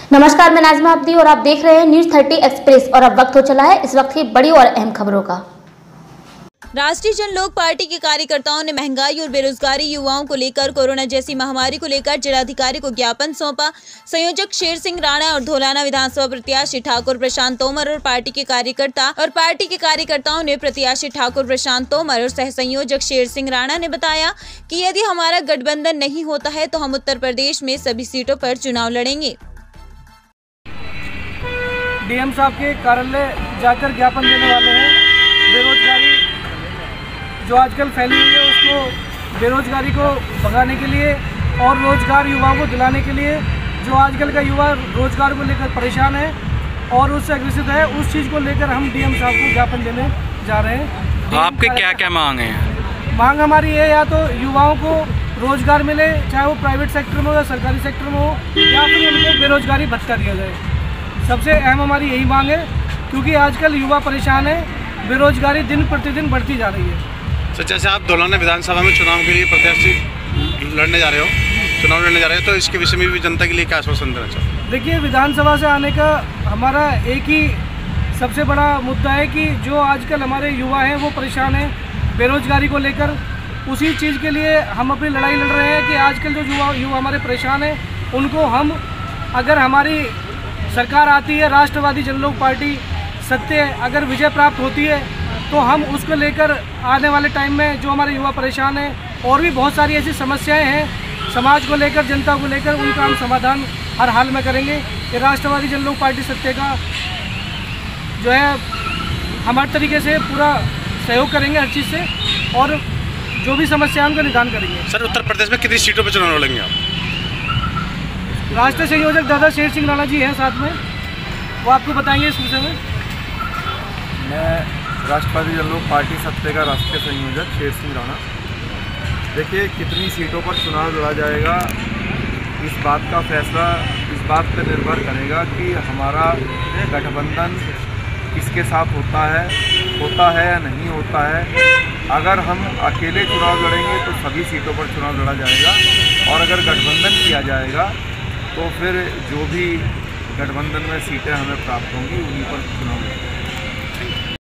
नमस्कार, मैं नाज़िमा अब्दी और आप देख रहे हैं न्यूज़ 30 एक्सप्रेस। और अब वक्त हो चला है इस वक्त की बड़ी और अहम खबरों का। राष्ट्रीय जनलोक पार्टी के कार्यकर्ताओं ने महंगाई और बेरोजगारी, युवाओं को लेकर कोरोना जैसी महामारी को लेकर जिलाधिकारी को ज्ञापन सौंपा। संयोजक शेर सिंह राणा और धोलाना विधानसभा प्रत्याशी ठाकुर प्रशांत तोमर और पार्टी के कार्यकर्ताओं ने प्रत्याशी ठाकुर प्रशांत तोमर और सह संयोजक शेर सिंह राणा ने बताया कि यदि हमारा गठबंधन नहीं होता है तो हम उत्तर प्रदेश में सभी सीटों पर चुनाव लड़ेंगे। डीएम साहब के कार्यालय जाकर ज्ञापन देने वाले हैं। बेरोजगारी जो आजकल फैली हुई है उसको, बेरोजगारी को भगाने के लिए और रोजगार युवाओं को दिलाने के लिए, जो आजकल का युवा रोजगार को लेकर परेशान है और उससे अग्रसित है, उस चीज़ को लेकर हम डीएम साहब को ज्ञापन देने जा रहे हैं। आपके क्या क्या मांग हैं? मांग हमारी है या तो युवाओं को रोजगार मिले, चाहे वो प्राइवेट सेक्टर में हो या सरकारी सेक्टर में हो, या फिर उनको बेरोजगारी भत्ता दिया जाए। सबसे अहम हमारी यही मांग है, क्योंकि आजकल युवा परेशान है, बेरोजगारी दिन प्रतिदिन बढ़ती जा रही है। सर, जैसे आप धोलाना विधानसभा में चुनाव के लिए प्रत्याशी लड़ने जा रहे हो, चुनाव लड़ने जा रहे हो, तो इसके विषय में भी जनता के लिए क्या आश्वासन देना चाहते हैं? देखिए, विधानसभा से आने का हमारा एक ही सबसे बड़ा मुद्दा है कि जो आजकल हमारे युवा हैं वो परेशान हैं बेरोजगारी को लेकर। उसी चीज़ के लिए हम अपनी लड़ाई लड़ रहे हैं कि आजकल जो युवा हमारे परेशान हैं उनको हम, अगर हमारी सरकार आती है, राष्ट्रवादी जनलोक पार्टी सत्य अगर विजय प्राप्त होती है, तो हम उसको लेकर आने वाले टाइम में जो हमारे युवा परेशान हैं और भी बहुत सारी ऐसी समस्याएं हैं समाज को लेकर, जनता को लेकर, उनका हम समाधान हर हाल में करेंगे। ये राष्ट्रवादी जनलोक पार्टी सत्य का जो है हमारे तरीके से पूरा सहयोग करेंगे हर चीज़ से, और जो भी समस्या है उनका निदान करेंगे। सर, उत्तर प्रदेश में कितनी सीटों पर चुनाव लड़ेंगे आप? राष्ट्रीय संयोजक दादा शेर सिंह राणा जी हैं साथ में, वो आपको बताएंगे इस विषय में। मैं राष्ट्रवादी जनलोक पार्टी सत्य का राष्ट्रीय संयोजक शेर सिंह राणा। देखिए, कितनी सीटों पर चुनाव लड़ा जाएगा इस बात का फैसला इस बात पर निर्भर करेगा कि हमारा गठबंधन किसके साथ होता है या नहीं होता है। अगर हम अकेले चुनाव लड़ेंगे तो सभी सीटों पर चुनाव लड़ा जाएगा, और अगर गठबंधन किया जाएगा तो फिर जो भी गठबंधन में सीटें हमें प्राप्त होंगी उन्हीं पर चुनाव